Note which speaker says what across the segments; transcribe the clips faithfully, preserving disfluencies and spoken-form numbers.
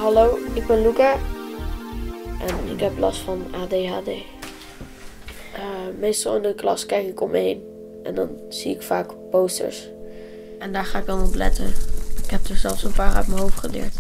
Speaker 1: Hallo, ik ben Luca en ik heb last van A D H D. Uh, meestal in de klas kijk ik om me heen en dan zie ik vaak posters. En daar ga ik dan op letten. Ik heb er zelfs een paar uit mijn hoofd geleerd.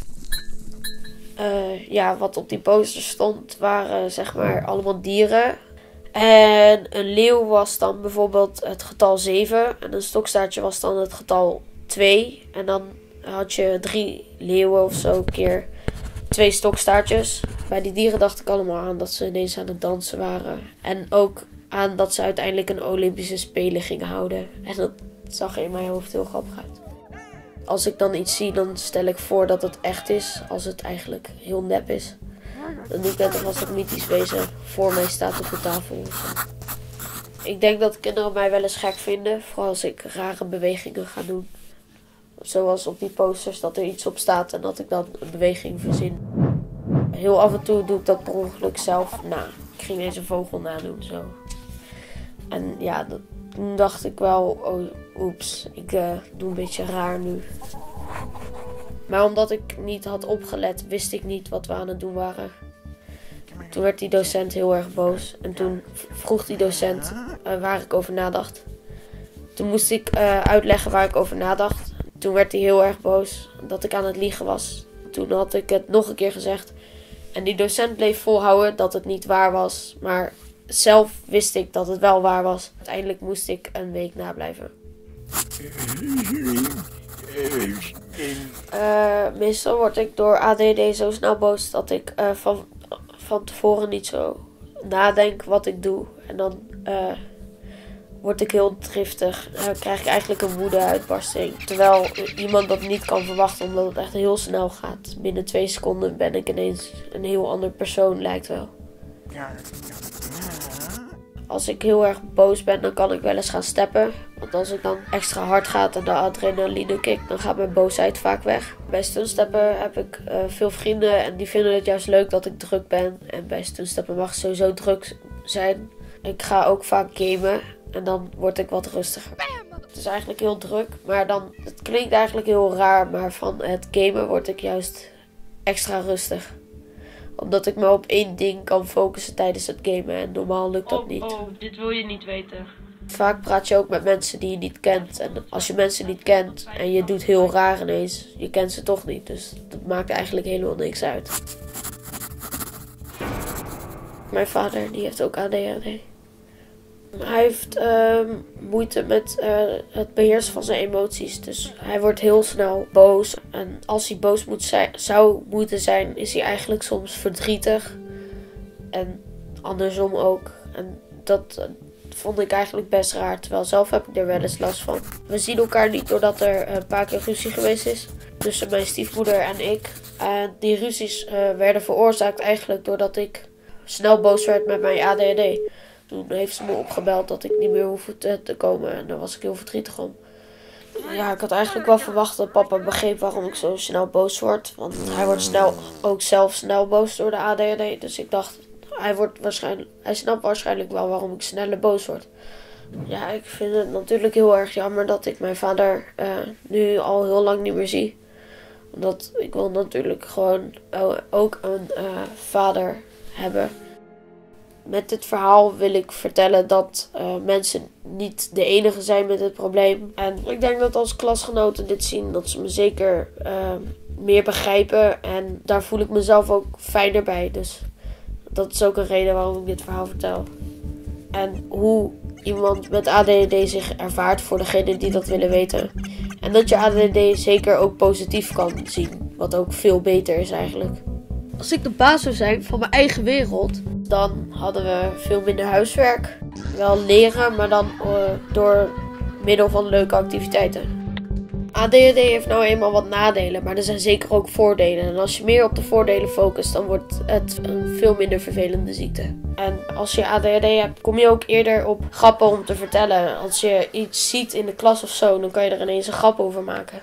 Speaker 1: Uh, ja, wat op die posters stond waren zeg maar allemaal dieren. En een leeuw was dan bijvoorbeeld het getal zeven en een stokstaartje was dan het getal twee. En dan had je drie leeuwen of zo keer twee stokstaartjes. Bij die dieren dacht ik allemaal aan dat ze ineens aan het dansen waren. En ook aan dat ze uiteindelijk een Olympische Spelen gingen houden. En dat zag in mijn hoofd heel grappig uit. Als ik dan iets zie, dan stel ik voor dat het echt is, als het eigenlijk heel nep is. Dan doe ik net alsof het mythisch wezen voor mij staat op de tafel. Ik denk dat kinderen mij wel eens gek vinden, vooral als ik rare bewegingen ga doen. Zoals op die posters dat er iets op staat en dat ik dan een beweging verzin. Heel af en toe doe ik dat per ongeluk zelf na. Ik ging eens een vogel nadoen zo. En ja, dat, toen dacht ik wel, oh oeps, ik uh, doe een beetje raar nu. Maar omdat ik niet had opgelet, wist ik niet wat we aan het doen waren. Toen werd die docent heel erg boos. En toen vroeg die docent uh, waar ik over nadacht. Toen moest ik uh, uitleggen waar ik over nadacht. Toen werd hij heel erg boos dat ik aan het liegen was. Toen had ik het nog een keer gezegd. En die docent bleef volhouden dat het niet waar was. Maar zelf wist ik dat het wel waar was. Uiteindelijk moest ik een week nablijven. Uh, meestal word ik door A D H D zo snel boos dat ik uh, van, van tevoren niet zo nadenk wat ik doe. En dan uh, word ik heel driftig. Uh, krijg ik eigenlijk een woede-uitbarsting. Terwijl iemand dat niet kan verwachten omdat het echt heel snel gaat. Binnen twee seconden ben ik ineens een heel ander persoon, lijkt wel. Als ik heel erg boos ben, dan kan ik wel eens gaan steppen. Want als ik dan extra hard ga en de adrenaline kick, dan gaat mijn boosheid vaak weg. Bij stunsteppen heb ik uh, veel vrienden en die vinden het juist leuk dat ik druk ben. En bij stunsteppen mag ik sowieso druk zijn. Ik ga ook vaak gamen en dan word ik wat rustiger. Het is eigenlijk heel druk, maar dan, het klinkt eigenlijk heel raar, maar van het gamen word ik juist extra rustig. Omdat ik me op één ding kan focussen tijdens het gamen en normaal lukt dat niet.
Speaker 2: Oh, oh, dit wil je niet weten.
Speaker 1: Vaak praat je ook met mensen die je niet kent. En als je mensen niet kent en je doet heel raar ineens, je kent ze toch niet. Dus dat maakt eigenlijk helemaal niks uit. Mijn vader, die heeft ook A D H D. Hij heeft uh, moeite met uh, het beheersen van zijn emoties. Dus hij wordt heel snel boos. En als hij boos moet zijn, zou moeten zijn, is hij eigenlijk soms verdrietig. En andersom ook. En dat uh, vond ik eigenlijk best raar. Terwijl zelf heb ik er wel eens last van. We zien elkaar niet doordat er een paar keer ruzie geweest is. Tussen mijn stiefmoeder en ik. En die ruzies uh, werden veroorzaakt eigenlijk doordat ik snel boos werd met mijn A D H D. Toen heeft ze me opgebeld dat ik niet meer hoefde te komen en daar was ik heel verdrietig om. Ja, ik had eigenlijk wel verwacht dat papa begreep waarom ik zo snel boos word. Want hij wordt snel, ook zelf snel boos door de A D H D. Dus ik dacht, hij, wordt waarschijnlijk, hij snapt waarschijnlijk wel waarom ik sneller boos word. Ja, ik vind het natuurlijk heel erg jammer dat ik mijn vader uh, nu al heel lang niet meer zie. Omdat ik wil natuurlijk gewoon ook een uh, vader hebben. Met dit verhaal wil ik vertellen dat uh, mensen niet de enige zijn met het probleem. En ik denk dat als klasgenoten dit zien, dat ze me zeker uh, meer begrijpen. En daar voel ik mezelf ook fijner bij. Dus dat is ook een reden waarom ik dit verhaal vertel. En hoe iemand met A D H D zich ervaart voor degenen die dat willen weten. En dat je A D H D zeker ook positief kan zien. Wat ook veel beter is eigenlijk. Als ik de baas zou zijn van mijn eigen wereld, dan hadden we veel minder huiswerk. Wel leren, maar dan uh, door middel van leuke activiteiten. A D H D heeft nou eenmaal wat nadelen, maar er zijn zeker ook voordelen. En als je meer op de voordelen focust, dan wordt het een veel minder vervelende ziekte. En als je A D H D hebt, kom je ook eerder op grappen om te vertellen. Als je iets ziet in de klas of zo, dan kan je er ineens een grap over maken.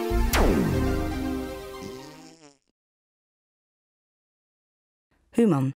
Speaker 3: Human.